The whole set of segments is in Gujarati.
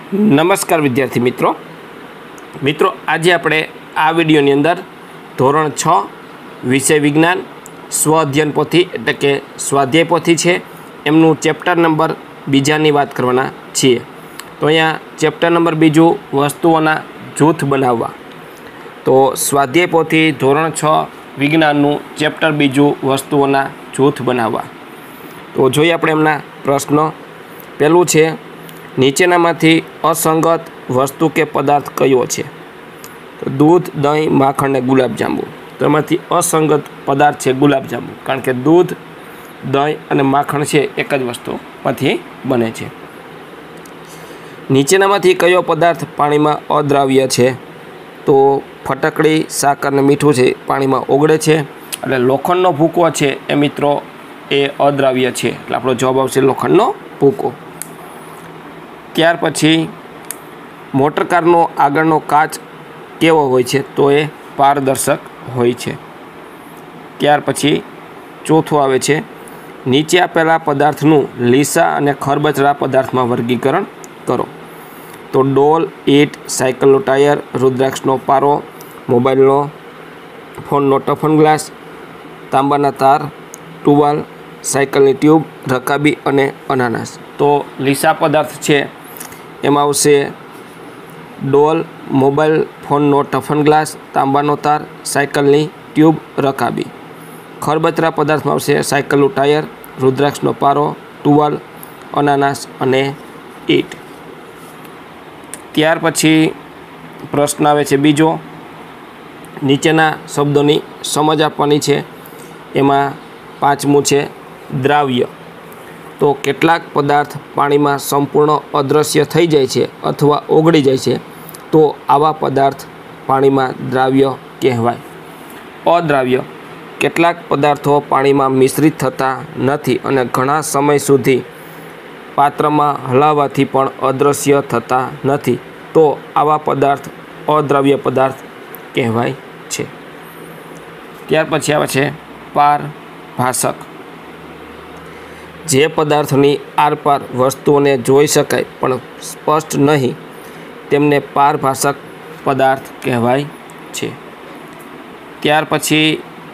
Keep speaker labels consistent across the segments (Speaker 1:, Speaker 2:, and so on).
Speaker 1: નમસ્કાર વિદ્યાર્થી મિત્રો આજે આપણે આ વિડીયોની અંદર ધોરણ 6 વિષય વિજ્ઞાન સ્વ અધ્યયન પોથી એટલે કે સ્વાધ્યાય પોથી છે એમનું ચેપ્ટર નંબર 2ની વાત કરવાના છીએ। તો અહીંયા ચેપ્ટર નંબર 2 વસ્તુઓના જૂથ બનાવવા। તો સ્વાધ્યાય પોથી ધોરણ 6 વિજ્ઞાનનું ચેપ્ટર 2 વસ્તુઓના જૂથ બનાવવા। તો જોઈએ આપણે એમના પ્રશ્નો। પહેલું છે નીચેનામાંથી અસંગત વસ્તુ કે પદાર્થ કયો છે? તો દૂધ, દહીં, માખણ ને ગુલાબજાંબુ। તો એમાંથી અસંગત પદાર્થ છે ગુલાબજાંબુ, કારણ કે દૂધ, દહીં અને માખણ છે એક જ વસ્તુમાંથી બને છે। નીચેનામાંથી કયો પદાર્થ પાણીમાં અદ્રાવ્ય છે? તો ફટકડી, સાકર ને મીઠું છે પાણીમાં ઓગળે છે, એટલે લોખંડનો ભૂકો છે એ મિત્રો એ અદ્રાવ્ય છે, એટલે આપણો જવાબ આવશે લોખંડનો ભૂકો। ત્યાર પછી મોટરકારનો આગળનો કાચ કેવો હોય છે? તો એ પારદર્શક હોય છે। ત્યાર પછી ચોથું આવે છે નીચે આપેલા પદાર્થનું લીસા અને ખરબચડા પદાર્થમાં વર્ગીકરણ કરો। તો ડોલ, ઈંટ, સાયકલનું ટાયર, રુદ્રાક્ષનો પારો, મોબાઈલનો ફોનનો ટફન ગ્લાસ, તાંબાના તાર, ટુવાલ, સાયકલની ટ્યુબ, રકાબી અને અનાનસ। તો લીસા પદાર્થ છે એમાં આવશે ડોલ, મોબાઈલ ફોનનો ટફન ગ્લાસ, તાંબાનો તાર, સાયકલની ટ્યુબ, રકાબી। ખરબચડા પદાર્થમાં આવશે સાયકલનું ટાયર, રુદ્રાક્ષનો પારો, ટુવાલ, અનાનસ અને ઈંટ। ત્યાર પછી પ્રશ્ન આવે છે બીજો, નીચેના શબ્દોની સમજ આપવાની છે। એમાં પાંચમું છે દ્રાવ્ય। તો કેટલાક પદાર્થ પાણીમાં સંપૂર્ણ અદૃશ્ય થઈ જાય છે અથવા ઓગળી જાય છે, તો આવા પદાર્થ પાણીમાં દ્રાવ્ય કહેવાય। અદ્રાવ્ય, કેટલાક પદાર્થો પાણીમાં મિશ્રિત થતા નથી અને ઘણા સમય સુધી પાત્રમાં હલાવવાથી પણ અદૃશ્ય થતા નથી, તો આવા પદાર્થ અદ્રાવ્ય પદાર્થ કહેવાય છે। ત્યાર પછી આવે છે પારભાસક। જે પદાર્થોની આરપાર વસ્તુઓને જોઈ શકાય પણ સ્પષ્ટ નહીં તેમને પારભાસક પદાર્થ કહેવાય છે। ત્યાર પછી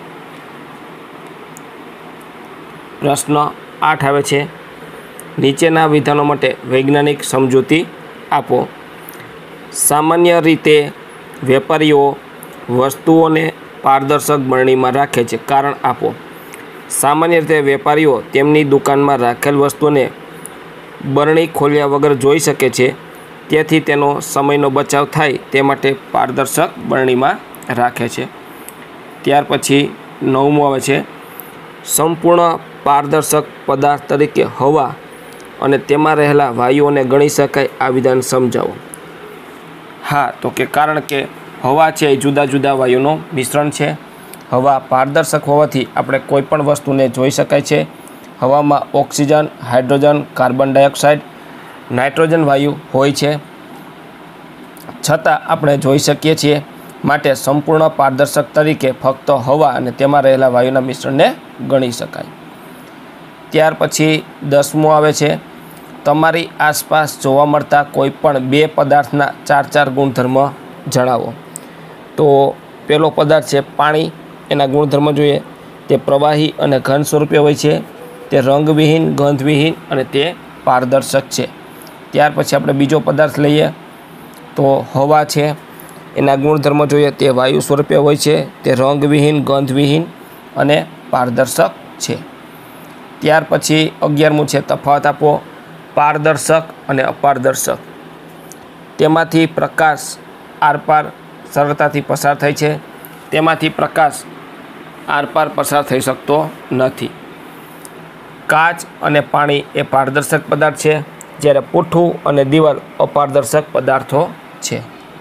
Speaker 1: પ્રશ્ન 8 આવે છે નીચેના વિધાનો માટે વૈજ્ઞાનિક સમજૂતી આપો। સામાન્ય રીતે વેપારીઓ વસ્તુઓને પારદર્શક બરણીમાં રાખે છે, કારણ આપો। સામાન્ય રીતે વેપારીઓ તેમની દુકાનમાં રાખેલ વસ્તુને બરણી ખોલ્યા વગર જોઈ શકે છે, તેથી તેનો સમયનો બચાવ થાય તે માટે પારદર્શક બરણીમાં રાખે છે। ત્યાર પછી 9મું આવે છે સંપૂર્ણ પારદર્શક પદાર્થ તરીકે હવા અને તેમાં રહેલા વાયુઓને ગણી શકાય, આ વિધાન સમજાવો। હા, તો કે કારણ કે હવા છે એ જુદા જુદા વાયુનું મિશ્રણ છે। હવા પારદર્શક હોવાથી આપણે કોઈ પણ વસ્તુને જોઈ શકાય છે। હવામાં oxygen, hydrogen, carbon dioxide, nitrogen વાયુ હોય છે, છતાં આપણે જોઈ શકીએ છીએ, માટે સંપૂર્ણ પારદર્શક તરીકે ફક્ત હવા અને તેમાં રહેલા વાયુના મિશ્રણને ગણી શકાય। ત્યાર પછી 10મું આવે છે તમારી આસપાસ જોવા મળતા કોઈપણ બે પદાર્થના 4 ગુણધર્મ જણાવો। તો પહેલો પદાર્થ છે પાણી। એના ગુણધર્મ જોઈએ, તે પ્રવાહી અને ઘન સ્વરૂપે હોય છે, તે રંગવિહીન, ગંધવિહીન અને તે પારદર્શક છે। ત્યાર પછી આપણે બીજો પદાર્થ લઈએ તો હવા છે। એના ગુણધર્મ જોઈએ, તે વાયુ સ્વરૂપે હોય છે, તે રંગવિહીન, ગંધવિહીન અને પારદર્શક છે। ત્યાર પછી 11મું છે તફાવત આપો। પારદર્શક અને અપારદર્શક, તેમાંથી પ્રકાશ આરપાર સરળતાથી પસાર થાય છે, તેમાંથી પ્રકાશ આરપાર પસાર થઈ શકતો નથી। કાચ અને પાણી એ પારદર્શક પદાર્થ છે, જ્યારે પૂઠું અને દિવાલ અપારદર્શક પદાર્થો છે।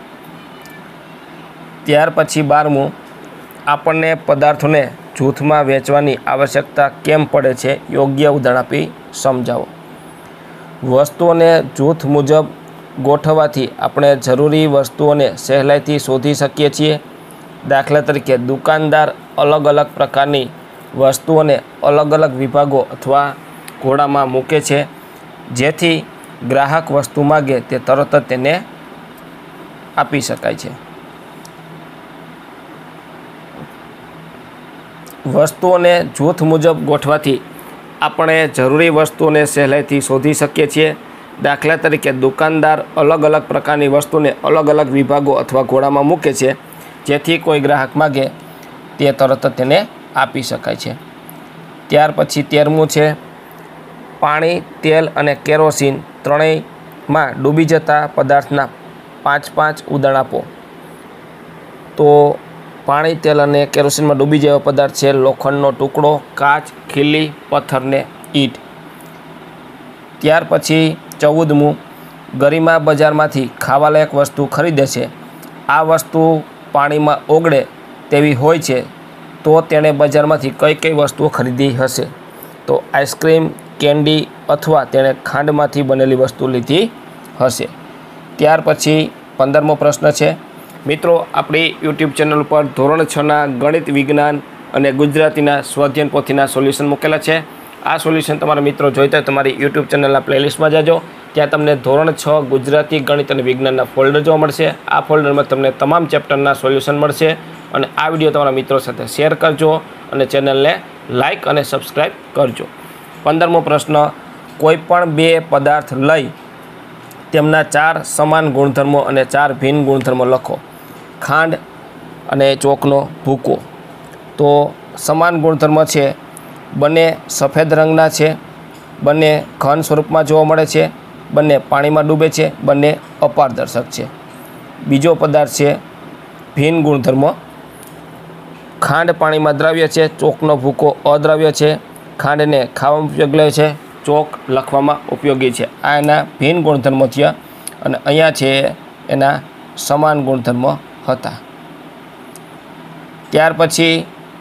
Speaker 1: ત્યાર પછી 12મું આપણને પદાર્થોને જૂથમાં વહેંચવાની આવશ્યકતા કેમ પડે છે? યોગ્ય ઉદાહરણ આપી સમજાવો। વસ્તુઓને જૂથ મુજબ ગોઠવવાથી આપણે જરૂરી વસ્તુઓને સહેલાઈથી શોધી શકીએ છીએ। દાખલા તરીકે દુકાનદાર અલગ અલગ પ્રકારની વસ્તુઓને અલગ અલગ વિભાગો અથવા ઘોડામાં મૂકે છે, જેથી ગ્રાહક વસ્તુ માગે તે તરત જ તેને આપી શકાય છે। વસ્તુઓને જૂથ મુજબ ગોઠવાથી આપણે જરૂરી વસ્તુઓને સહેલાઈથી શોધી શકીએ છીએ। દાખલા તરીકે દુકાનદાર અલગ અલગ પ્રકારની વસ્તુને અલગ અલગ વિભાગો અથવા ઘોડામાં મૂકે છે, જેથી કોઈ ગ્રાહક માગે તે તરત જ તેને આપી શકાય છે। ત્યાર પછી 13મું છે પાણી, તેલ અને કેરોસીન ત્રણેયમાં ડૂબી જતા પદાર્થના 5-5 ઉદાહરણ આપો। તો પાણી, તેલ અને કેરોસીનમાં ડૂબી જેવા પદાર્થ છે લોખંડનો ટુકડો, કાચ, ખીલી, પથ્થર ને ઈંટ। ત્યાર પછી 14મું ગરિમા બજારમાંથી ખાવાલાયક વસ્તુ ખરીદે છે। આ વસ્તુ પાણીમાં ઓગળે તેવી હોય છે, તો તેણે બજારમાંથી કઈ કઈ વસ્તુઓ ખરીદી હશે? તો આઈસ્ક્રીમ, કેન્ડી અથવા તેણે ખાંડમાંથી બનેલી વસ્તુ લીધી હશે। ત્યાર પછી 15મો પ્રશ્ન છે મિત્રો, આપણી યુટ્યુબ ચેનલ પર ધોરણ 6ના ગણિત, વિજ્ઞાન અને ગુજરાતીના સ્વાધ્યાયન પોથીના સોલ્યુશન મૂકેલા છે। આ સોલ્યુશન તમારા મિત્રો જોઈતા હોય તમારી યુટ્યુબ ચેનલના પ્લેલિસ્ટમાં જાજો। ત્યાં તમને ધોરણ 6 ગુજરાતી, ગણિત અને વિજ્ઞાનના ફોલ્ડર જોવા મળશે। આ ફોલ્ડરમાં તમને તમામ ચેપ્ટરના સોલ્યુશન મળશે। અને આ વિડીયો તમારા મિત્રો સાથે શેર કરજો અને ચેનલને લાઇક અને સબસ્ક્રાઈબ કરજો। 15મો પ્રશ્ન, કોઈ પણ બે પદાર્થ લઈ તેમના 4 સમાન ગુણધર્મો અને 4 ભિન્ન ગુણધર્મો લખો। ખાંડ અને ચોકનો ભૂકો। તો સમાન ગુણધર્મ છે, બંને સફેદ રંગના છે, બંને ઘન સ્વરૂપમાં જોવા મળે છે, બંને પાણીમાં ડૂબે છે, બંને અપારદર્શક છે। બીજો પદાર્થ છે ભિન્ન ગુણધર્મ। ખાંડ પાણીમાં દ્રાવ્ય છે, ચોકનો ભૂકો અદ્રાવ્ય છે। ખાંડને ખાવામાં ઉપયોગ લે છે, ચોક લખવામાં ઉપયોગી છે। આ એના ભિન્ન ગુણધર્મો થયા અને અહીંયા છે એના સમાન ગુણધર્મો હતા। ત્યાર પછી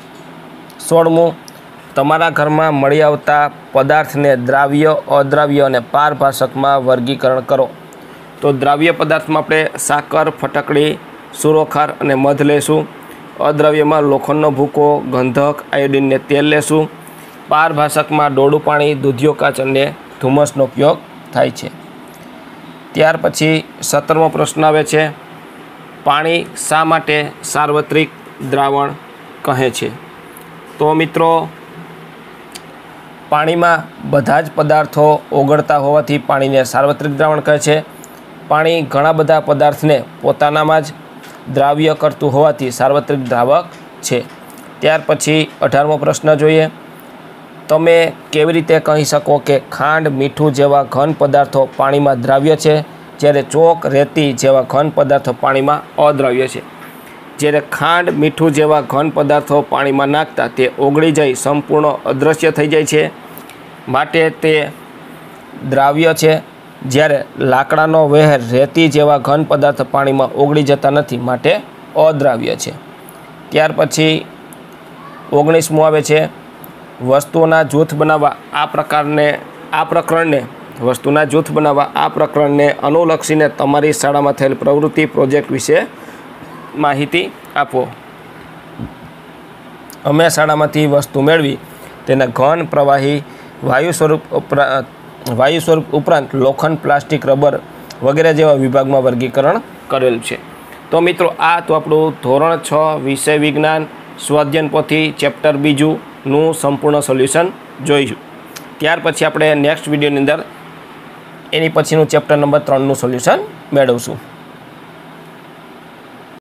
Speaker 1: 16મું, તમારા ઘરમાં મળી આવતા પદાર્થને દ્રાવ્ય, અદ્રાવ્ય અને પારભાષકમાં વર્ગીકરણ કરો। તો દ્રાવ્ય પદાર્થમાં આપણે સાકર, ફટકડી, સુરોખાર અને મધ લેશું। અદ્રાવ્યમાં લોખંડનો ભૂકો, ગંધક, આયોડિન ને તેલ લેશું। પારભાષકમાં ડોળું પાણી, દૂધિયો કાચ અને ધુમ્મસનો ઉપયોગ થાય છે। ત્યાર પછી 17મો પ્રશ્ન આવે છે, પાણી શા માટે સાર્વત્રિક દ્રાવણ કહે છે? તો મિત્રો, પાણીમાં બધા જ પદાર્થો ઓગળતા હોવાથી પાણીને સાર્વત્રિક દ્રાવણ કહે છે। પાણી ઘણા બધા પદાર્થને પોતાનામાં જ દ્રાવ્ય કરતું હોવાથી સાર્વત્રિક દ્રાવક છે। ત્યાર પછી 18મો પ્રશ્ન જોઈએ, તમે કેવી રીતે કહી શકો કે ખાંડ, મીઠું જેવા ઘન પદાર્થો પાણીમાં દ્રાવ્ય છે, જ્યારે ચોક, રેતી જેવા ઘન પદાર્થો પાણીમાં અદ્રાવ્ય છે? જ્યારે ખાંડ, મીઠું જેવા ઘન પદાર્થો પાણીમાં નાખતા તે ઓગળી જઈ સંપૂર્ણ અદૃશ્ય થઈ જાય છે, માટે તે દ્રાવ્ય છે। જ્યારે લાકડાનો વહેર, રેતી જેવા ઘન પદાર્થ પાણીમાં ઓગળી જતા નથી, માટે અદ્રાવ્ય છે। ત્યાર પછી 19મું આવે છે, વસ્તુઓના જૂથ બનાવવા આ પ્રકરણને અનુલક્ષીને તમારી શાળામાં થયેલ પ્રવૃત્તિ, પ્રોજેક્ટ વિશે માહિતી આપો। અમે શાળામાંથી વસ્તુ મેળવી તેને ઘન, પ્રવાહી, વાયુ સ્વરૂપ ઉપરાંત લોખંડ, પ્લાસ્ટિક, રબર વગેરે જેવા વિભાગમાં વર્ગીકરણ કરેલ છે। તો મિત્રો, આ તો આપણું ધોરણ 6 વિષય વિજ્ઞાન સ્વાધ્યાયન પોથી ચેપ્ટર 2નું સંપૂર્ણ સોલ્યુશન જોઈશું। ત્યાર પછી આપણે નેક્સ્ટ વિડીયોની અંદર એની પછીનું ચેપ્ટર નંબર 3નું સોલ્યુશન મેળવશું।